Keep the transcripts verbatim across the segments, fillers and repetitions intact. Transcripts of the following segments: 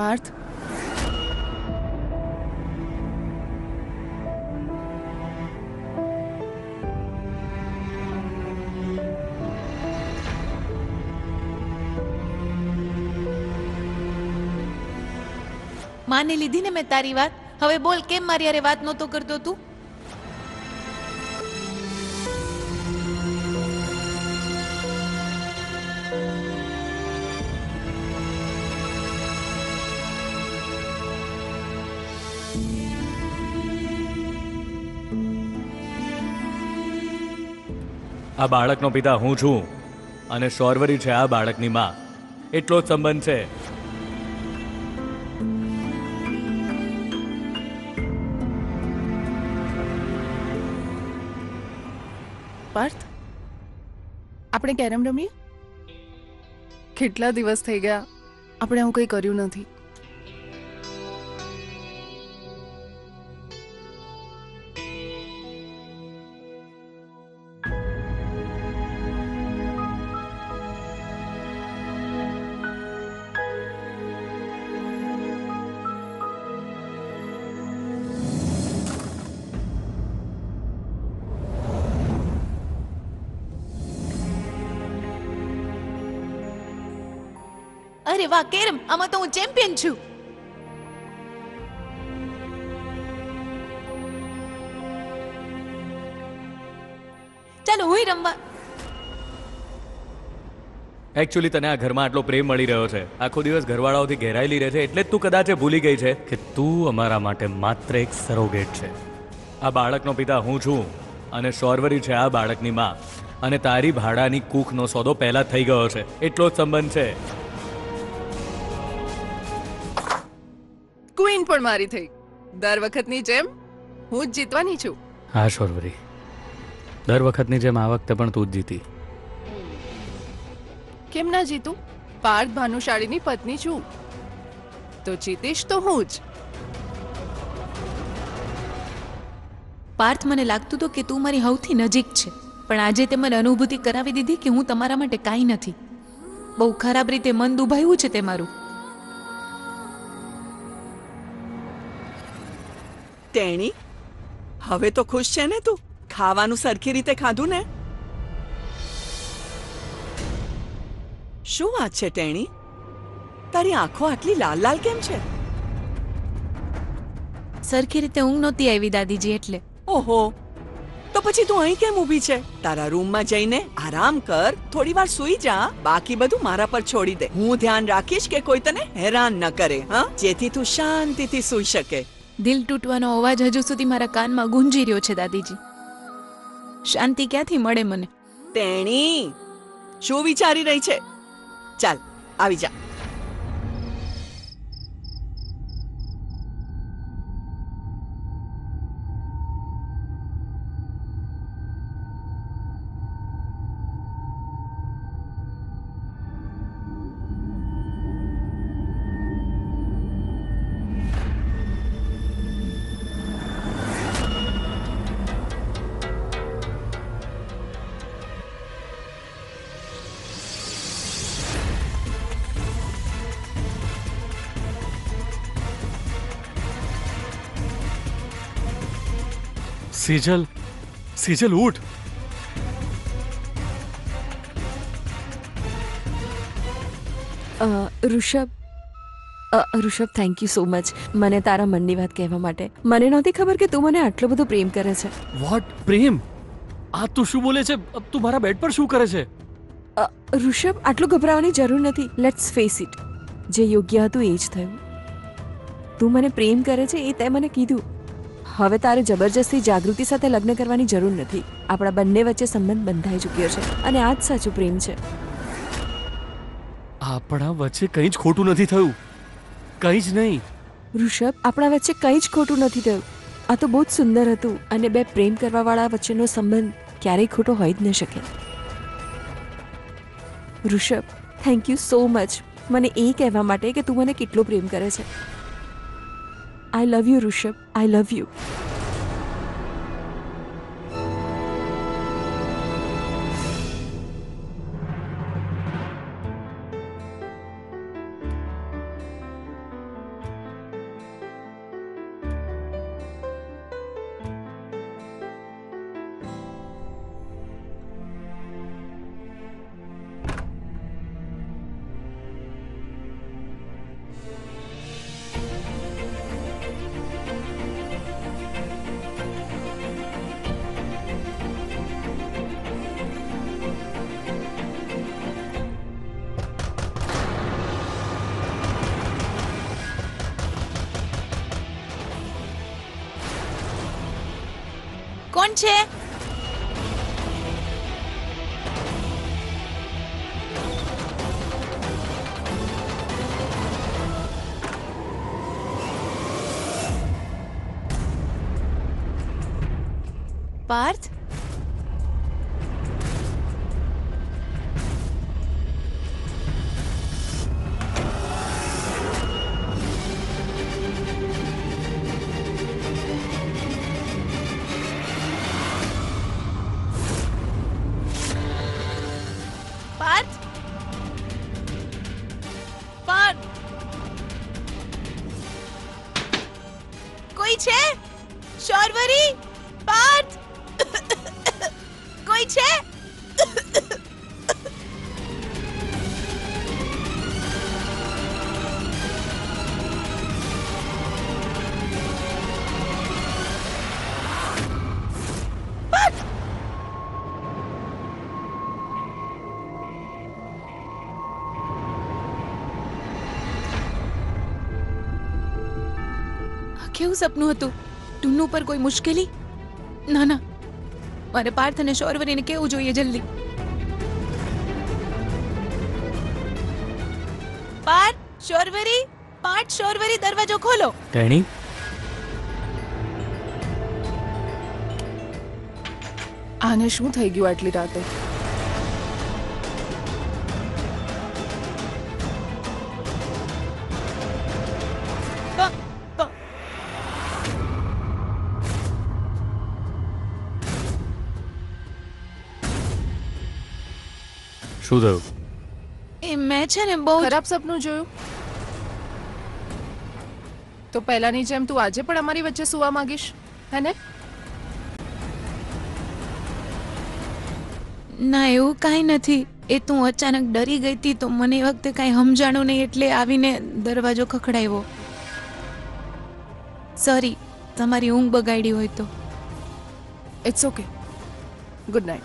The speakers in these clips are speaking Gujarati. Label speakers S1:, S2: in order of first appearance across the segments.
S1: પાર્થ,
S2: માની લીધી ને મેં તારી વાત. હવે બોલ, કેમ મારી યારે વાત નહોતો કરતો તું?
S3: આ બાળકનો પિતા હું છું અને શૌર્વરી છે આ બાળકની માં. એટલો જ સંબંધ છે.
S1: પાર્થ, આપણે કેરમ રમીએ? કેટલા દિવસ થઈ ગયા, આપણે આવું કંઈ કર્યું નથી.
S2: અરે વાહ કેરમ, આમાં તો હું ચેમ્પિયન છું. ચાલો હું રમવા.
S3: એકચ્યુઅલી તને આ ઘરમાં આટલો પ્રેમ મળી રહ્યો છે, આખો દિવસ ઘરવાળાઓથી ઘેરાયેલી રહે છે, એટલે જ તું કદાચ ભૂલી ગઈ છે કે તું અમારા માટે માત્ર એક સરોગેટ છે. આ બાળકનો પિતા હું છું અને શૌર્વરી છે આ બાળકની માં. અને તારી ભાડાની કૂખનો સોદો પહેલા થઈ ગયો છે. એટલો જ સંબંધ છે.
S1: ક્વીન પણ મારી થઈ. દર વખતની જેમ હું જ જીતવાની છું.
S3: હા શૌર્વરી, દર વખતની જેમ આ વખતે પણ તું જ જીતી.
S1: કેમ ના જીતું? પાર્થ ભાનુશાળીની પત્ની છું, તો જીતીશ તો હું જ.
S2: પાર્થ, મને લાગતું હતું કે તું મારી સૌથી નજીક છે, પણ આજે તે મને અનુભૂતિ કરાવી દીધી કે હું તમારા માટે કાંઈ નથી. બહુ ખરાબ રીતે મન દુભાયું છે તે મારું.
S4: તેણી, હવે તો ખુશ છે ને તું? ખાવાનું સરખી રીતે ખાધું ને? શું વાત છે તેણી? તારી આંખો આટલી લાલ લાલ કેમ છે?
S2: સરખી રીતે ઊંઘ નહોતી આવી દાદીજી, એટલે.
S4: ઓહો, તો પછી તું અહીં કેમ ઊભી છે? તારા રૂમમાં જઈને આરામ કર, થોડી વાર સૂઈ જા. બાકી બધું મારા પર છોડી દે. હું ધ્યાન રાખીશ કે કોઈ તને હેરાન ન કરે, હા? જેથી તું શાંતિથી સૂઈ શકે.
S2: દિલ તૂટવાનો અવાજ હજુ સુધી મારા કાનમાં ગુંજી રહ્યો છે દાદીજી. શાંતિ ક્યાંથી મળે મને?
S4: તેણી, શું વિચારી રહી છે? ચાલ આવી જા.
S3: સેજલ, સેજલ ઉઠ.
S5: Rishabh, Rishabh thank you so much મને તારા મનની વાત કહેવા માટે. મને નહોતી ખબર કે તું મને આટલો બધો પ્રેમ કરે છે.
S6: વોટ પ્રેમ? આ તું શું બોલે છે? તું મારા બેડ પર શું કરે છે?
S5: ઋષભ, આટલું ગભરાવાની જરૂર નથી. લેટ્સ ફેસ ઇટ, જે યોગ્ય હતું એ જ થયું. તું મને પ્રેમ કરે છે એ તે મને કીધું. હવે તારે જબરજસ્તી જાગૃતિ સાથે લગ્ન કરવાની જરૂર નથી. આપણા બંને વચ્ચે સંબંધ બંધાઈ ચૂક્યો છે અને આ જ સાચું પ્રેમ છે.
S6: આપણા વચ્ચે કંઈ જ ખોટું નથી થયું, કંઈ જ નહીં.
S5: ઋષભ, આપણા વચ્ચે કંઈ જ ખોટું નથી થયું. આ તો બહુ જ સુંદર હતું અને બે પ્રેમ કરવાવાળા વચ્ચેનો સંબંધ ક્યારેય ખોટો હોઈ જ ન શકે. Rishabh, thank you so much મને એ કહેવા માટે કે તું મને કેટલો પ્રેમ કરે છે. I love you Rishabh, I love you.
S2: કોણ છે? પાર્થ? પાર્થ? પાર્થ? કોઈ છે? શોરવરી? પાર્થ? કોઈ છે? કેવું સપનું હતું? ટુન્નુ પર કોઈ મુશ્કેલી? ના ના, મારે પાર્થ અને શોરવરીને કેવું જોઈએ જલ્દી. પાર્થ, શોરવરી, પાર્થ, શોરવરી, દરવાજો ખોલો.
S3: તેણી
S1: આને શું થઈ ગયું આટલી રાતે?
S2: પ- પ-
S3: શું થયું?
S2: એ મેં છે ને બહુ જ-
S1: ખરાબ સપનું જોયું? તો પહેલાની જેમ તું આજે પણ અમારી વચ્ચે સુવા માંગીશ, હે ને?
S2: ના, એવું કાંઈ નથી. એ તું અચાનક ડરી ગઈ હતી તો મને એ વખતે કાંઈ સમજાણું નહીં એટલે આવીને દરવાજો ખખડાવ્યો. સોરી, તમારી ઊંઘ બગાડી હોય તો.
S1: It's okay. Good night.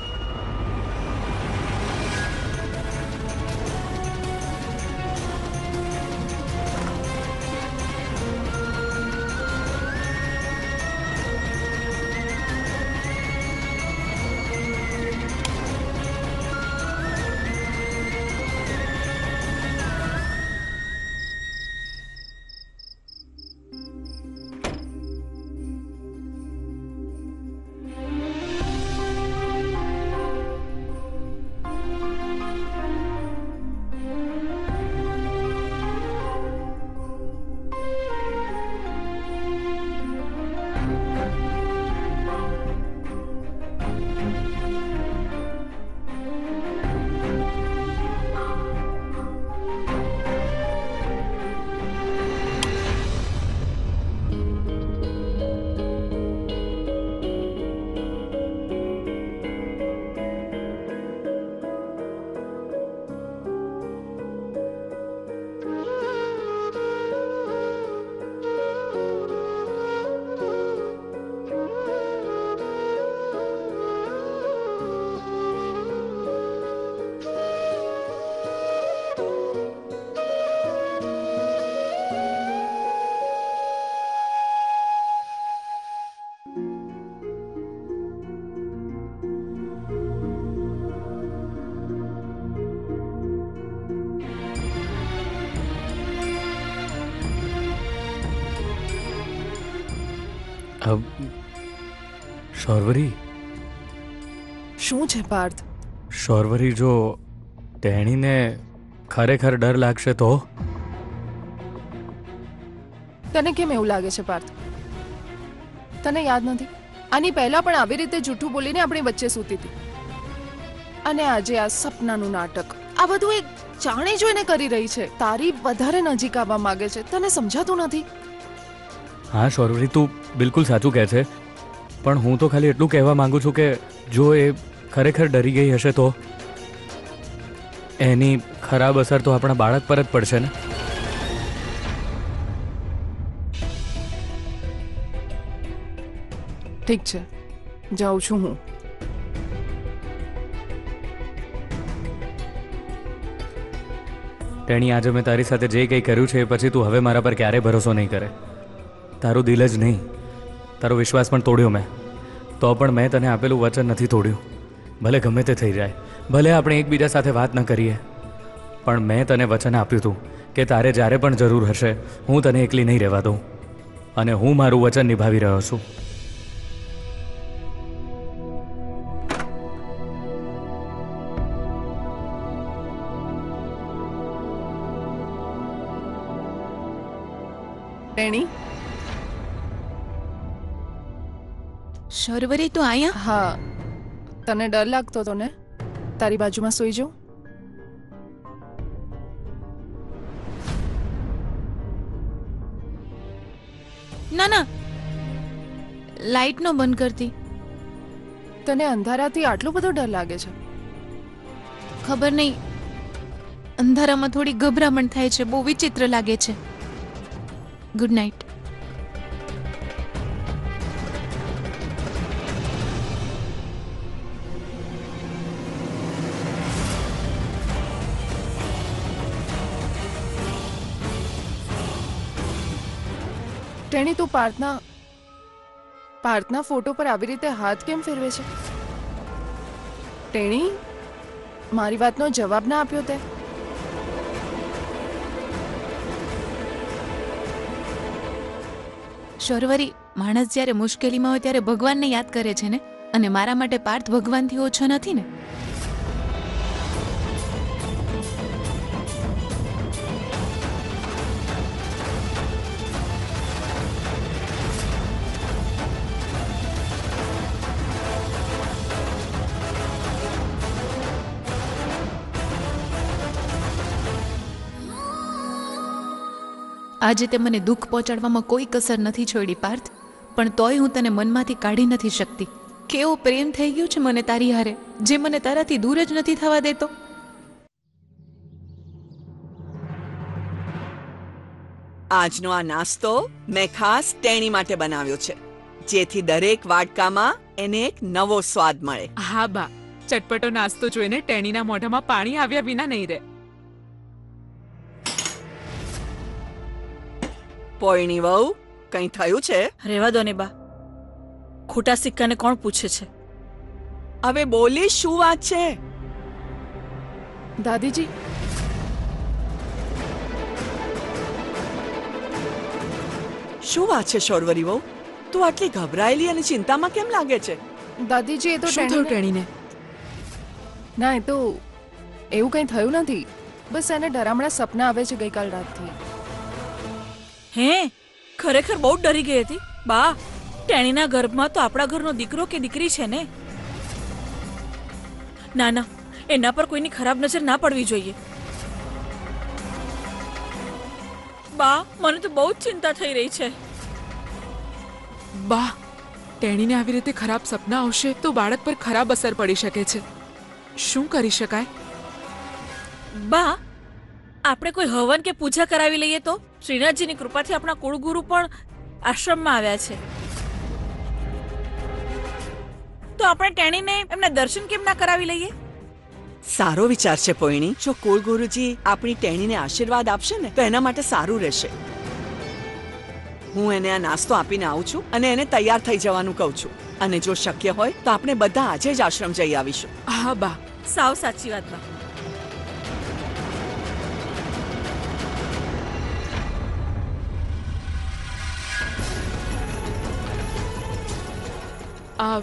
S3: અબ શોરવરી,
S1: શું છે પાર્થ?
S3: શોરવરી, જો તેણીને ખરેખર ડર લાગશે તો?
S1: તને કેમ એવું લાગે છે પાર્થ? તને યાદ નથી આની પહેલા પણ આવી રીતે જૂઠું બોલીને આપણી વચ્ચે સૂતી હતી, અને આજે આ સપનાનું નાટક, આ બધું એક જાણે જોઈને કરી રહી છે. તારી વધારે નજીક આવવા માંગે છે. તને સમજાતું નથી?
S3: હા શોરવરી, તું બિલકુલ સાચું કહે છે, પણ હું તો ખાલી એટલું કહેવા માંગુ છું કે જો એ ખરેખર ડરી ગઈ હશે તો એની ખરાબ અસર તો આપણા બાળક પર જ પડશે ને.
S1: ઠીક છે, જાઉં છું હું.
S3: તેણી આજે મેં તારી સાથે જે કંઈ કર્યું છે એ પછી તું હવે મારા પર ક્યારેય ભરોસો નહીં કરે. તારું દિલ જ નહીં, તારો વિશ્વાસ પણ તોડ્યો મેં. તો પણ મેં તને આપેલું વચન નથી તોડ્યું. ભલે ગમે તે થઈ જાય, ભલે આપણે એકબીજા સાથે વાત ન કરીએ, પણ મેં તને વચન આપ્યું હતું કે તારે જ્યારે પણ જરૂર હશે હું તને એકલી નહીં રહેવા દઉં, અને હું મારું વચન નિભાવી રહ્યો છું.
S1: તેણી
S2: શર્વરી તું આયા?
S1: હા, તને ડર લાગતો હતો ને? તારી બાજુમાં સૂઈ જાઉં?
S2: ના ના, લાઈટ નો બંધ કરતી.
S1: તને અંધારાથી આટલો બધો ડર લાગે છે?
S2: ખબર નહીં, અંધારામાં થોડી ગભરામણ થાય છે, બહુ વિચિત્ર લાગે છે. Good night.
S1: તેણી તું પાર્થના પાર્થના ફોટો પર આવી રીતે હાથ કેમ ફેરવે છે? તેણી મારી વાતનો જવાબ ના આપ્યો તે?
S2: શર્વરી, માણસ જ્યારે મુશ્કેલીમાં હોય ત્યારે ભગવાનને યાદ કરે છે ને, અને મારા માટે પાર્થ ભગવાનથી ઓછો નથી ને. આજે તે મને દુઃખ પહોંચાડવામાં કોઈ કસર નથી છોડી પાર્થ, પણ તોય હું તને મનમાંથી કાઢી નથી શકતી. કેવો પ્રેમ થઈ ગયો છે મને તારી હારે, જે મને તારાથી દૂર જ નથી થવા દેતો.
S4: આજનો આ નાસ્તો મેં ખાસ તેણી માટે બનાવ્યો છે, જેથી દરેક વાડકામાં એને એક નવો સ્વાદ મળે.
S7: હા બા, ચટપટો નાસ્તો જોઈને ટેણીના મોઢામાં પાણી આવ્યા વિના નહીં રહે.
S4: પોઈણી વહુ, કંઈ થયું છે?
S8: રેવા દો ને બા, ખોટા સિક્કાને કોણ પૂછે છે?
S4: હવે બોલી, શું વાત છે?
S1: દાદીજી,
S4: શું વાત છે શોરવરી વહુ? તું આટલી ગભરાયેલી અને ચિંતામાં કેમ લાગે છે?
S1: દાદીજી એ તો
S7: શું થયું
S1: તેણીને-
S7: ટેણીને?
S1: ના, એ તો એવું કંઈ થયું નથી. બસ એને ડરામણા સપના આવે છે ગઈકાલ રાતથી.
S8: હે, ખરેખર બહુ જ ડરી ગઈ હતી બા. ટેણીના ગર્ભમાં તો આપણા ઘરનો દીકરો કે દીકરી છે ને. ના ના, એના પર કોઈની ખરાબ નજર ના પડવી જોઈએ. બા, મને તો બહુ જ ચિંતા થઈ રહી છે.
S7: બા, ટેણીને આવી રીતે ખરાબ સપના આવશે તો બાળક પર ખરાબ અસર પડી શકે છે. શું કરી શકાય?
S8: બા, આપણે કોઈ હવન કે પૂજા કરાવી લઈએ તો? શ્રીનાથજીની કૃપાથી આપણા કુળગુરુ પણ આશ્રમમાં આવ્યા છે, તો આપણે ટેણીને એમના દર્શન કેમ ના કરાવી લઈએ?
S4: સારો વિચાર છે પોઈણી. જો કુળ ગુરુજી આપણી ટેણીને આશીર્વાદ આપશે ને તો એના માટે સારું રહેશે. હું એને આ નાસ્તો આપીને આવું છું અને એને તૈયાર થઈ જવાનું કહું છું. અને જો શક્ય હોય તો આપણે બધા આજે જ આશ્રમ જઈ આવીશું.
S7: હા બા.
S8: સાવ સાચી વાત બા.
S7: આ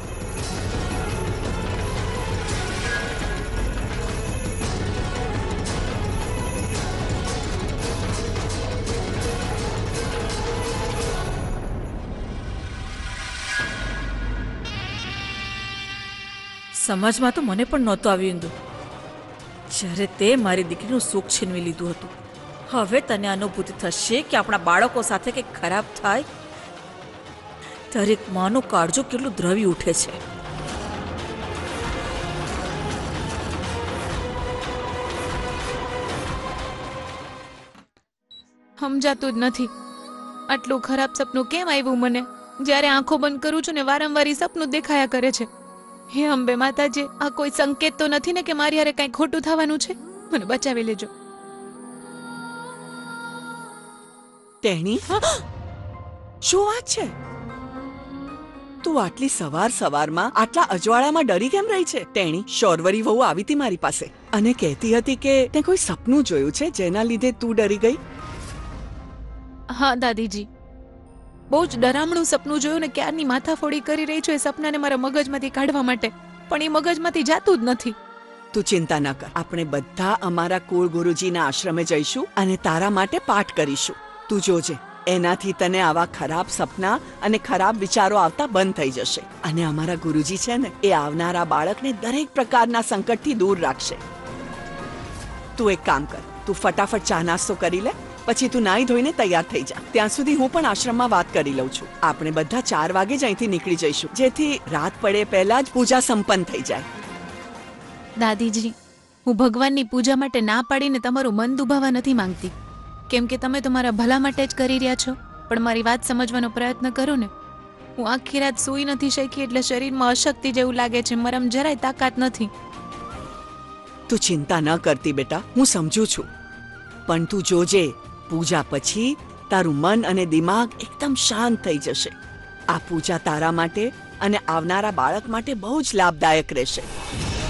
S8: સમજમાં તો મને પણ નહોતું આવ્યું ઇન્દુ, જ્યારે તે મારી દીકરીનું સુખ છીનવી લીધું હતું. હવે તને અનુભૂતિ થશે કે આપણા બાળકો સાથે કંઈક ખરાબ થાય દરેક માનું કાળજું કેટલું દ્રવી ઉઠે છે.
S2: સમજાતું જ નથી આટલું ખરાબ સપનું કેમ આવ્યું મને. જ્યારે આંખો બંધ કરું છું ને વારંવાર ઈ સપનું દેખાયા કરે છે. હે અંબે માતાજી, આ કોઈ સંકેત તો નથી ને કે મારી હારે કંઈ ખોટું થવાનું છે? મને બચાવી લેજો.
S4: તેણી, શું વાત છે? તું આટલી સવાર સવારમાં આટલા અજવાળામાં ડરી કેમ રહી છે? તેણી શોરવરી વહુ આવી હતી મારી પાસે અને કહેતી હતી કે તે કોઈ સપનું જોયું છે જેના લીધે તું ડરી ગઈ.
S2: હા દાદીજી, બહુ જ ડરામણું સપનું જોયું ને ક્યારની માથાફોડી કરી રહી છું એ સપનાને મારા મગજમાંથી કાઢવા માટે, પણ એ મગજમાંથી જાતું જ નથી.
S4: તું ચિંતા ન કર, આપણે બધા અમારા કુળ ગુરુજીના આશ્રમે જઈશું અને તારા માટે પાઠ કરીશું. તું જોજે, એનાથી તને આવા ખરાબ સપના અને ખરાબ વિચારો આવતા બંધ થઈ જશે. અને અમારા ગુરુજી છે ને, એ આવનારા બાળકને દરેક પ્રકારના સંકટથી દૂર રાખશે. તું એક કામ કર, તું ફટાફટ ચા નાસ્તો કરી લે, પછી તું નાઈ ધોઈને તૈયાર થઈ જા. ત્યાં સુધી હું પણ આશ્રમમાં વાત કરી લઉં છું. આપણે બધા ચાર વાગે જ અહીંથી નીકળી જઈશું, જેથી રાત પડે પહેલા જ પૂજા સંપન્ન થઈ જાય.
S2: દાદીજી, હું ભગવાનની પૂજા માટે ના પાડીને તમારું મન દુભાવવા નથી માંગતી, કેમ કે તમે તો મારા ભલા માટે જ કરી રહ્યા છો. પણ મારી વાત સમજવાનો પ્રયત્ન કરો ને. હું આખી રાત સૂઈ નથી શકી એટલે શરીરમાં અશક્તિ જેવું લાગે છે, મરમ જરાય તાકાત નથી.
S4: તું ચિંતા ન કરતી બેટા, હું સમજુ છું. પણ તું જોજે, પૂજા પછી તારું મન અને દિમાગ એકદમ શાંત થઈ જશે. આ પૂજા તારા માટે અને આવનારા બાળક માટે બહુ જ લાભદાયક રહેશે.